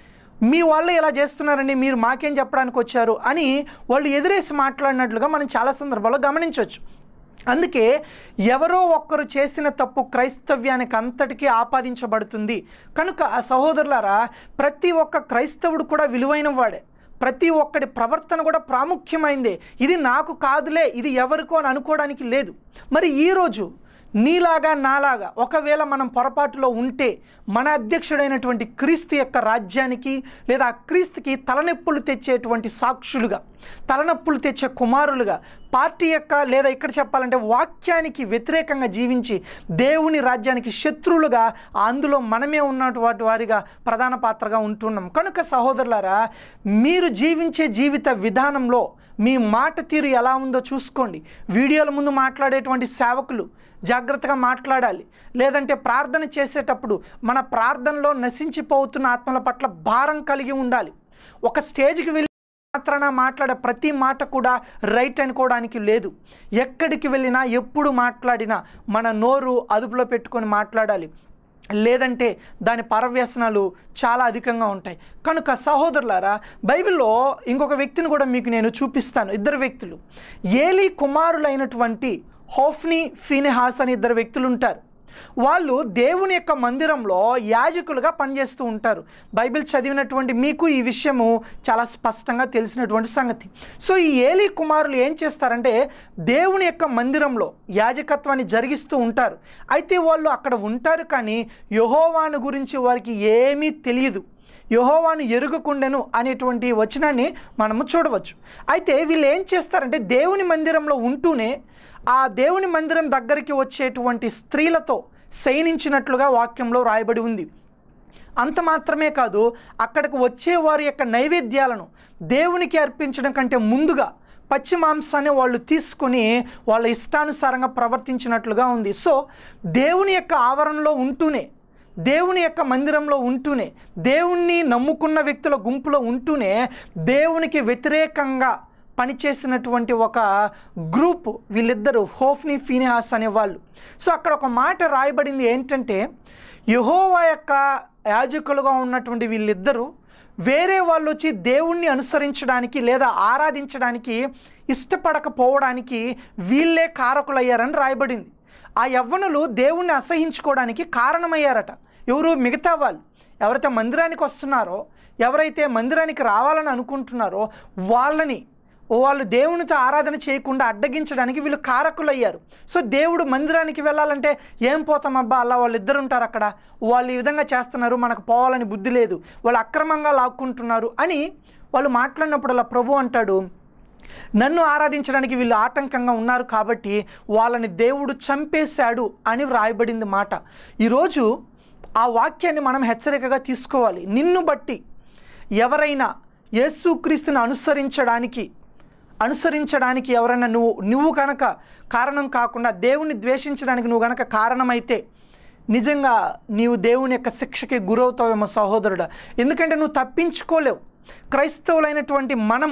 మీ వాళ్ళు ఇలా చేస్తున్నారండి, మీరు మాకేం చెప్పడానికి వచ్చారు అని వాళ్ళు ఎదురేసి మాట్లాడినట్లుగా మనం చాలా సందర్భాల్లో గమనించవచ్చు. అందుకే ఎవరో ఒక్కరు చేసిన తప్పు క్రైస్తవ్యానికి అంతటికీ ఆపాదించబడుతుంది. కనుక ఆ సహోదరులారా, ప్రతి ఒక్క క్రైస్తవుడు కూడా విలువైన వాడే. ప్రతి ఒక్కడి ప్రవర్తన కూడా ప్రాముఖ్యమైందే. ఇది నాకు కాదులే, ఇది ఎవరికో అని అనుకోవడానికి లేదు. మరి ఈరోజు నీలాగా నాలాగా ఒకవేళ మనం పొరపాటులో ఉంటే, మన అధ్యక్షుడైనటువంటి క్రీస్తు యొక్క రాజ్యానికి లేదా క్రీస్తుకి తలనొప్పులు తెచ్చేటువంటి సాక్షులుగా, తలనొప్పులు తెచ్చే కుమారులుగా, పార్టీ యొక్క లేదా ఇక్కడ చెప్పాలంటే వాక్యానికి వ్యతిరేకంగా జీవించి దేవుని రాజ్యానికి శత్రువులుగా అందులో మనమే ఉన్నటువంటి వారిగా ప్రధాన పాత్రగా ఉంటున్నాం. కనుక సహోదరులారా, మీరు జీవించే జీవిత విధానంలో మీ మాట తీరు ఎలా ఉందో చూసుకోండి. వీడియోల ముందు మాట్లాడేటువంటి సేవకులు జాగ్రత్తగా మాట్లాడాలి. లేదంటే ప్రార్థన చేసేటప్పుడు మన ప్రార్థనలో నశించిపోతున్న ఆత్మల పట్ల భారం కలిగి ఉండాలి. ఒక స్టేజ్కి వెళ్ళి మాత్రాన మాట్లాడే ప్రతి మాట కూడా రైట్ అనుకోవడానికి లేదు. ఎక్కడికి వెళ్ళినా ఎప్పుడు మాట్లాడినా మన నోరు అదుపులో పెట్టుకొని మాట్లాడాలి. లేదంటే దాని పరవ్యసనాలు చాలా అధికంగా ఉంటాయి. కనుక సహోదరులారా, బైబిల్లో ఇంకొక వ్యక్తిని కూడా మీకు నేను చూపిస్తాను. ఇద్దరు వ్యక్తులు, ఏలీ కుమారులైనటువంటి హోఫ్నీ, ఫీనెహాస్ అని ఇద్దరు వ్యక్తులు ఉంటారు. వాళ్ళు దేవుని యొక్క మందిరంలో యాజకులుగా పనిచేస్తూ ఉంటారు. బైబిల్ చదివినటువంటి మీకు ఈ విషయము చాలా స్పష్టంగా తెలిసినటువంటి సంగతి. సో ఈ ఏలీ కుమారులు ఏం చేస్తారంటే దేవుని యొక్క మందిరంలో యాజకత్వాన్ని జరిగిస్తూ ఉంటారు. అయితే వాళ్ళు అక్కడ ఉంటారు, కానీ యెహోవాను గురించి వారికి ఏమీ తెలియదు. యెహోవాను ఎరుగకుండెను అనేటువంటి వచనాన్ని మనము చూడవచ్చు. అయితే వీళ్ళు ఏం చేస్తారంటే దేవుని మందిరంలో ఉంటూనే ఆ దేవుని మందిరం దగ్గరికి వచ్చేటువంటి స్త్రీలతో శయనించినట్లుగా వాక్యంలో రాయబడి ఉంది. అంత మాత్రమే కాదు, అక్కడికి వచ్చే వారి యొక్క నైవేద్యాలను దేవునికి అర్పించడం కంటే ముందుగా పచ్చి మాంసాన్ని వాళ్ళు తీసుకొని వాళ్ళ ఇష్టానుసారంగా ప్రవర్తించినట్లుగా ఉంది. సో దేవుని యొక్క ఆవరణలో ఉంటూనే, దేవుని యొక్క మందిరంలో ఉంటూనే, దేవుణ్ణి నమ్ముకున్న వ్యక్తుల గుంపులో ఉంటూనే దేవునికి వ్యతిరేకంగా పనిచేసినటువంటి ఒక గ్రూప్ వీళ్ళిద్దరూ, హోఫ్నీ, ఫీనెహాస్ అనేవాళ్ళు. సో అక్కడ ఒక మాట రాయబడింది ఏంటంటే, యెహోవా యొక్క యాజకులుగా ఉన్నటువంటి వీళ్ళిద్దరూ వేరే వాళ్ళు వచ్చి దేవుణ్ణి అనుసరించడానికి లేదా ఆరాధించడానికి ఇష్టపడకపోవడానికి వీళ్ళే కారకులయ్యారని రాయబడింది. ఆ యవ్వనులు దేవుణ్ణి అసహించుకోవడానికి కారణమయ్యారట. ఎవరు? మిగతా వాళ్ళు. ఎవరైతే మందిరానికి వస్తున్నారో, ఎవరైతే మందిరానికి రావాలని అనుకుంటున్నారో వాళ్ళు దేవునితో ఆరాధన చేయకుండా అడ్డగించడానికి వీళ్ళు కారకులయ్యారు. సో దేవుడు మందిరానికి వెళ్ళాలంటే ఏం పోతామబ్బా, అలా వాళ్ళిద్దరు ఉంటారు అక్కడ, వాళ్ళు ఈ విధంగా చేస్తున్నారు, మనకు పోవాలని బుద్ధి లేదు, వాళ్ళు అక్రమంగా లాక్కుంటున్నారు అని వాళ్ళు మాట్లాడినప్పుడు అలా ప్రభు అంటాడు, నన్ను ఆరాధించడానికి వీళ్ళు ఆటంకంగా ఉన్నారు కాబట్టి వాళ్ళని దేవుడు చంపేశాడు అని వ్రాయబడింది మాట. ఈరోజు ఆ వాక్యాన్ని మనం హెచ్చరికగా తీసుకోవాలి. నిన్ను బట్టి ఎవరైనా యేసుక్రీస్తుని అనుసరించడానికి ఎవరైనా నువ్వు కనుక కారణం కాకుండా దేవుని ద్వేషించడానికి నువ్వు కనుక కారణమైతే నిజంగా నీవు దేవుని యొక్క శిక్షకి గురవుతావేమో సహోదరుడా. ఎందుకంటే నువ్వు తప్పించుకోలేవు. క్రైస్తవులైనటువంటి మనము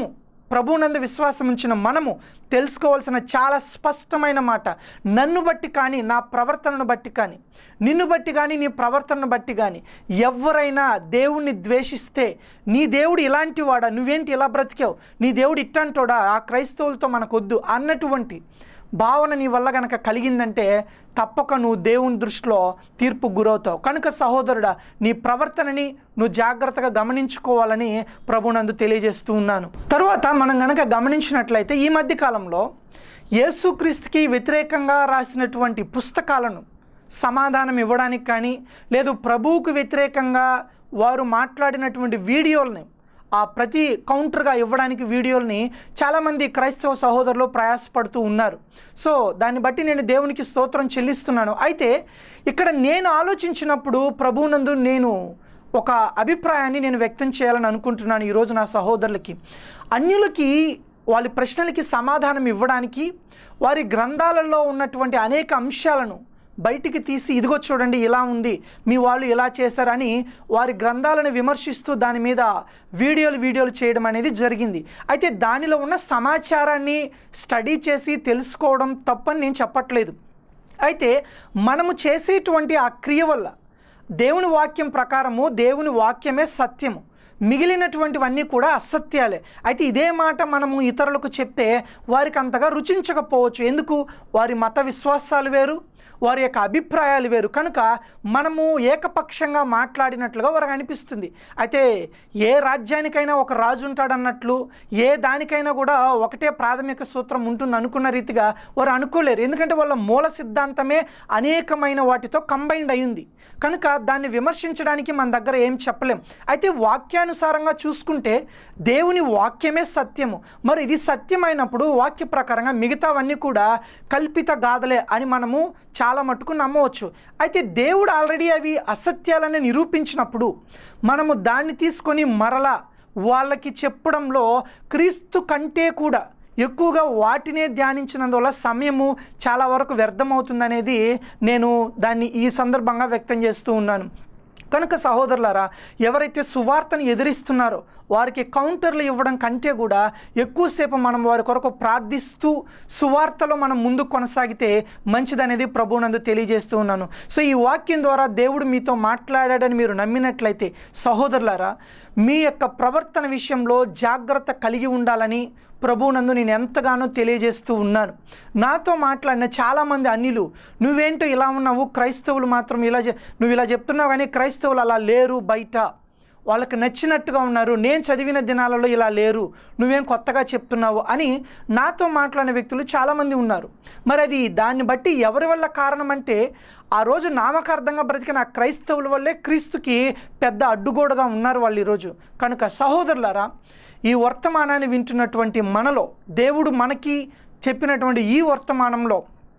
ప్రభువునందు విశ్వాసం ఉంచిన మనము తెలుసుకోవాల్సిన చాలా స్పష్టమైన మాట, నన్ను బట్టి కానీ, నా ప్రవర్తనను బట్టి కానీ, నిన్ను బట్టి కానీ, నీ ప్రవర్తనను బట్టి కానీ ఎవరైనా దేవుణ్ణి ద్వేషిస్తే, నీ దేవుడు ఇలాంటి వాడా, నువ్వేంటి ఇలా బ్రతికావు, నీ దేవుడు ఇట్టంటోడా, ఆ క్రైస్తవులతో మనకొద్దు అన్నటువంటి భావన నీ వల్ల కనుక కలిగిందంటే తప్పక నువ్వు దేవుని దృష్టిలో తీర్పు గురవుతావు. కనుక సహోదరుడా, నీ ప్రవర్తనని నువ్వు జాగ్రత్తగా గమనించుకోవాలని ప్రభువునందు తెలియజేస్తూ ఉన్నాను. తరువాత మనం కనుక గమనించినట్లయితే ఈ మధ్య కాలంలో యేసుక్రీస్తుకి వ్యతిరేకంగా రాసినటువంటి పుస్తకాలను సమాధానం ఇవ్వడానికి కానీ, లేదు ప్రభువుకు వ్యతిరేకంగా వారు మాట్లాడినటువంటి వీడియోలని ప్రతి కౌంటర్గా ఇవ్వడానికి వీడియోల్ని చాలామంది క్రైస్తవ సహోదరులు ప్రయాసపడుతూ ఉన్నారు. సో దాన్ని బట్టి నేను దేవునికి స్తోత్రం చెల్లిస్తున్నాను. అయితే ఇక్కడ నేను ఆలోచించినప్పుడు ప్రభువునందు నేను ఒక అభిప్రాయాన్ని నేను వ్యక్తం చేయాలని అనుకుంటున్నాను ఈరోజు నా సహోదరులకి. అన్యులకి వాళ్ళ ప్రశ్నలకి సమాధానం ఇవ్వడానికి వారి గ్రంథాలలో ఉన్నటువంటి అనేక అంశాలను బయటికి తీసి, ఇదిగో చూడండి ఇలా ఉంది, మీ వాళ్ళు ఇలా చేశారని వారి గ్రంథాలను విమర్శిస్తూ దాని మీద వీడియోలు చేయడం అనేది జరిగింది. అయితే దానిలో ఉన్న సమాచారాన్ని స్టడీ చేసి తెలుసుకోవడం తప్పని నేను చెప్పట్లేదు. అయితే మనము చేసేటువంటి ఆ క్రియ వల్ల దేవుని వాక్యం ప్రకారము దేవుని వాక్యమే సత్యము, మిగిలినటువంటివన్నీ కూడా అసత్యాలే. అయితే ఇదే మాట మనము ఇతరులకు చెప్తే వారికి అంతగా రుచించకపోవచ్చు. ఎందుకు? వారి మత విశ్వాసాలు వేరు, వారి యొక్క అభిప్రాయాలు వేరు. కనుక మనము ఏకపక్షంగా మాట్లాడినట్లుగా వారికి అనిపిస్తుంది. అయితే ఏ రాజ్యానికైనా ఒక రాజు ఉంటాడన్నట్లు, ఏ దానికైనా కూడా ఒకటే ప్రాథమిక సూత్రం ఉంటుంది అనుకున్న రీతిగా వారు అనుకోలేరు. ఎందుకంటే వాళ్ళ మూల సిద్ధాంతమే అనేకమైన వాటితో కంబైండ్ అయ్యింది. కనుక దాన్ని విమర్శించడానికి మన దగ్గర ఏం చెప్పలేం. అయితే వాక్యానుసారంగా చూసుకుంటే దేవుని వాక్యమే సత్యము. మరి ఇది సత్యమైనప్పుడు వాక్య ప్రకారంగా మిగతావన్నీ కూడా కల్పిత గాథలే అని మనము చాలా మటుకు నమ్మవచ్చు. అయితే దేవుడు ఆల్రెడీ అవి అసత్యాలని నిరూపించినప్పుడు మనము దాన్ని తీసుకొని మరలా వాళ్ళకి చెప్పడంలో క్రీస్తు కంటే కూడా ఎక్కువగా వాటినే ధ్యానించినందువల్ల సమయము చాలా వరకు వ్యర్థమవుతుందనేది నేను దాన్ని ఈ సందర్భంగా వ్యక్తం చేస్తూ ఉన్నాను. కనుక సహోదరులారా, ఎవరైతే సువార్తను ఎదిరిస్తున్నారో వారికి కౌంటర్లు ఇవ్వడం కంటే కూడా ఎక్కువసేపు మనం వారి కొరకు ప్రార్థిస్తూ సువార్తలో మనం ముందు కొనసాగితే మంచిదనేది ప్రభువునందు తెలియజేస్తూ ఉన్నాను. సో ఈ వాక్యం ద్వారా దేవుడు మీతో మాట్లాడాడని మీరు నమ్మినట్లయితే సహోదరులారా, మీ యొక్క ప్రవర్తన విషయంలో జాగ్రత్త కలిగి ఉండాలని ప్రభువునందు నేను ఎంతగానో తెలియజేస్తూ ఉన్నాను. నాతో మాట్లాడిన చాలామంది అన్యులు, నువ్వేంటో ఇలా ఉన్నావు, క్రైస్తవులు మాత్రం నువ్వు ఇలా చెప్తున్నావు కానీ క్రైస్తవులు అలా లేరు, బయట వాళ్ళకి నచ్చినట్టుగా ఉన్నారు, నేను చదివిన దినాలలో ఇలా లేరు, నువ్వేం కొత్తగా చెప్తున్నావు అని నాతో మాట్లాడిన వ్యక్తులు చాలామంది ఉన్నారు. మరి అది దాన్ని బట్టి ఎవరి వల్ల కారణం అంటే ఆ రోజు నామకార్థంగా బ్రతికిన ఆ క్రైస్తవుల వల్లే క్రీస్తుకి పెద్ద అడ్డుగోడగా ఉన్నారు వాళ్ళు ఈరోజు. కనుక సహోదరులారా, ఈ వర్తమానాన్ని వింటున్నటువంటి మనలో దేవుడు మనకి చెప్పినటువంటి ఈ వర్తమానంలో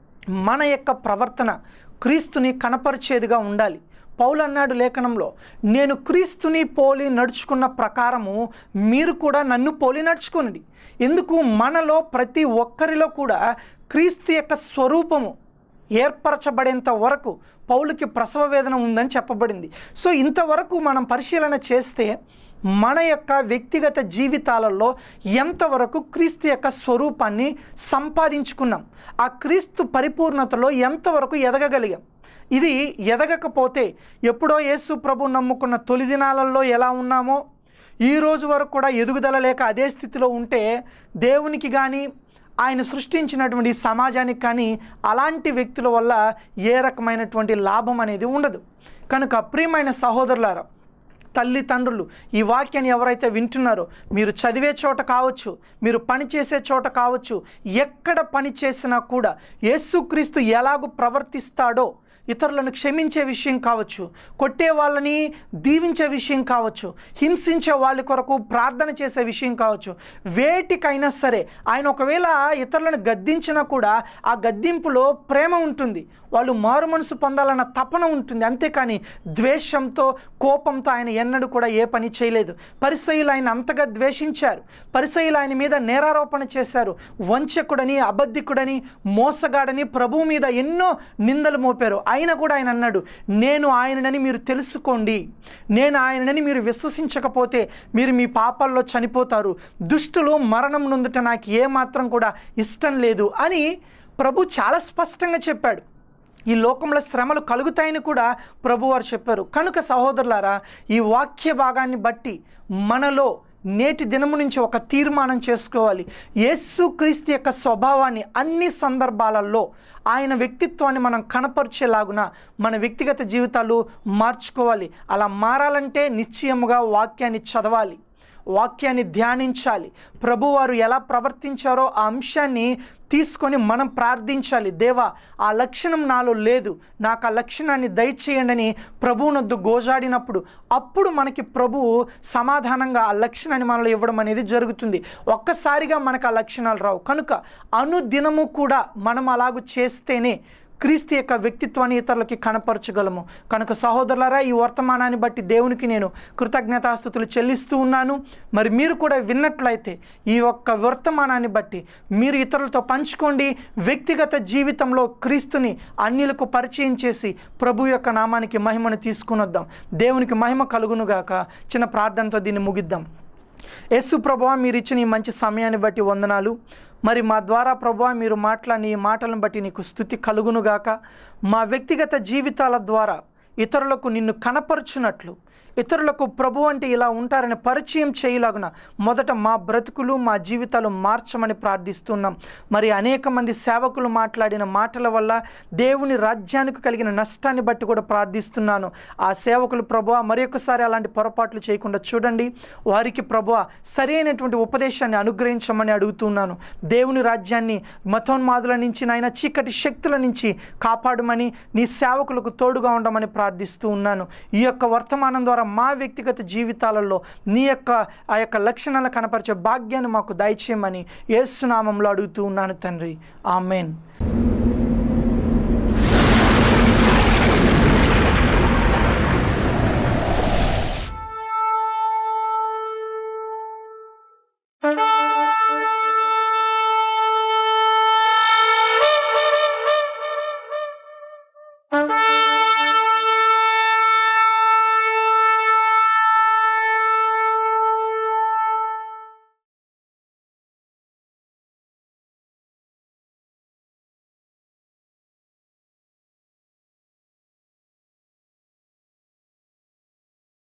మన యొక్క ప్రవర్తన క్రీస్తుని కనపరిచేదిగా ఉండాలి. పౌలు అన్నాడు లేఖనంలో, నేను క్రీస్తుని పోలి నడుచుకున్న ప్రకారము మీరు కూడా నన్ను పోలి నడుచుకోండి. ఎందుకు? మనలో ప్రతి ఒక్కరిలో కూడా క్రీస్తు యొక్క స్వరూపము ఏర్పరచబడేంత వరకు పౌలుకి ప్రసవ వేదన ఉందని చెప్పబడింది. సో ఇంతవరకు మనం పరిశీలన చేస్తే మన యొక్క వ్యక్తిగత జీవితాలలో ఎంతవరకు క్రీస్తు యొక్క స్వరూపాన్ని సంపాదించుకున్నాం, ఆ క్రీస్తు పరిపూర్ణతలో ఎంతవరకు ఎదగగలిగాం. ఇది ఎదగకపోతే ఎప్పుడో యేసు ప్రభు నమ్ముకున్న తొలి దినాలలో ఎలా ఉన్నామో ఈ రోజు వరకు కూడా ఎదుగుదల లేక అదే స్థితిలో ఉంటే దేవునికి కానీ ఆయన సృష్టించినటువంటి సమాజానికి కానీ అలాంటి వ్యక్తుల వల్ల ఏ రకమైనటువంటి లాభం అనేది ఉండదు. కనుక ప్రియమైన సహోదరులారా, తల్లిదండ్రులు ఈ వాక్యాన్ని ఎవరైతే వింటున్నారో, మీరు చదివే చోట కావచ్చు, మీరు పని చేసే చోట కావచ్చు, ఎక్కడ పని చేసినా కూడా యేసుక్రీస్తు ఎలాగూ ప్రవర్తిస్తాడో, ఇతరులను క్షమించే విషయం కావచ్చు, కొట్టే వాళ్ళని దీవించే విషయం కావచ్చు, హింసించే వాళ్ళ కొరకు ప్రార్థన చేసే విషయం కావచ్చు, వేటికైనా సరే ఆయన ఒకవేళ ఇతరులను గద్దించినా కూడా ఆ గద్దింపులో ప్రేమ ఉంటుంది, వాళ్ళు మారు మనసు పొందాలన్న తపన ఉంటుంది. అంతేకాని ద్వేషంతో కోపంతో ఆయన ఎన్నడూ కూడా ఏ పని చేయలేదు. పరిసయ్యులు ఆయన అంతగా ద్వేషించారు. పరిసయ్యులు ఆయన మీద నేరారోపణ చేశారు. వంచకుడని, అబద్ధికుడని, మోసగాడని ప్రభువు మీద ఎన్నో నిందలు మోపారు. అయినా కూడా ఆయన అన్నాడు, నేను ఆయననని మీరు తెలుసుకోండి, నేను ఆయననని మీరు విశ్వసించకపోతే మీరు మీ పాపాల్లో చనిపోతారు, దుష్టులు మరణం నొందుట నాకు ఏమాత్రం కూడా ఇష్టం లేదు అని ప్రభు చాలా స్పష్టంగా చెప్పాడు. ఈ లోకంలో శ్రమలు కలుగుతాయని కూడా ప్రభువారు చెప్పారు. కనుక సహోదరులారా, ఈ వాక్య భాగాన్ని బట్టి మనలో నేటి దినము నుంచి ఒక తీర్మానం చేసుకోవాలి. యేసుక్రీస్తు యొక్క స్వభావాన్ని అన్ని సందర్భాలలో, ఆయన వ్యక్తిత్వాన్ని మనం కనపరిచేలాగున మన వ్యక్తిగత జీవితాలు మార్చుకోవాలి. అలా మారాలంటే నిశ్చయముగా వాక్యాన్ని చదవాలి, వాక్యాన్ని ధ్యానించాలి. ప్రభువారు ఎలా ప్రవర్తించారో ఆ అంశాన్ని తీసుకొని మనం ప్రార్థించాలి. దేవా, ఆ లక్షణం నాలో లేదు, నాకు ఆ లక్షణాన్ని దయచేయండి అని ప్రభువునొద్దు గోజాడినప్పుడు అప్పుడు మనకి ప్రభువు సమాధానంగా ఆ లక్షణాన్ని మనలో ఇవ్వడం అనేది జరుగుతుంది. ఒక్కసారిగా మనకు ఆ లక్షణాలు రావు. కనుక అనుదినము కూడా మనం అలాగూ చేస్తేనే క్రీస్తు యొక్క వ్యక్తిత్వాన్ని ఇతరులకి కనపరచగలము. కనుక సహోదరులారా, ఈ వర్తమానాన్ని బట్టి దేవునికి నేను కృతజ్ఞతాస్తుతులు చెల్లిస్తూ ఉన్నాను. మరి మీరు కూడా విన్నట్లయితే ఈ ఒక్క వర్తమానాన్ని బట్టి మీరు ఇతరులతో పంచుకోండి. వ్యక్తిగత జీవితంలో క్రీస్తుని అన్యులకు పరిచయం చేసి ప్రభు యొక్క నామానికి మహిమను తీసుకుని వద్దాం. దేవునికి మహిమ కలుగునుగాక. చిన్న ప్రార్థనతో దీన్ని ముగిద్దాం. యేసు ప్రభువా, మీరు ఇచ్చిన ఈ మంచి సమయాన్ని బట్టి వందనాలు. మరి మా ద్వారా ప్రభువా మీరు మాట్లాడిన ఈ మాటలను బట్టి నీకు స్తుతి కలుగునుగాక. మా వ్యక్తిగత జీవితాల ద్వారా ఇతరులకు నిన్ను కనపరుచున్నట్లు, ఇతరులకు ప్రభు అంటే ఇలా ఉంటారని పరిచయం చేయలాగున మొదట మా బ్రతుకులు, మా జీవితాలు మార్చమని ప్రార్థిస్తున్నాం. మరి అనేక మంది సేవకులు మాట్లాడిన మాటల వల్ల దేవుని రాజ్యానికి కలిగిన నష్టాన్ని బట్టి కూడా ప్రార్థిస్తున్నాను. ఆ సేవకులు ప్రభువా మరి ఒకసారి అలాంటి పొరపాట్లు చేయకుండా చూడండి. వారికి ప్రభువా సరైనటువంటి ఉపదేశాన్ని అనుగ్రహించమని అడుగుతున్నాను. దేవుని రాజ్యాన్ని మతోన్మాదుల నుంచి, నాయన చీకటి శక్తుల నుంచి కాపాడమని, నీ సేవకులకు తోడుగా ఉండమని ప్రార్థిస్తూ ఉన్నాను. ఈ యొక్క వర్తమానం ద్వారా మా వ్యక్తిగత జీవితాలలో నీ యొక్క ఆ యొక్క లక్షణాలను కనపరిచే భాగ్యాన్ని మాకు దయచేయమని యేసు నామములో అడుగుతూ ఉన్నాను తండ్రి. ఆమేన్.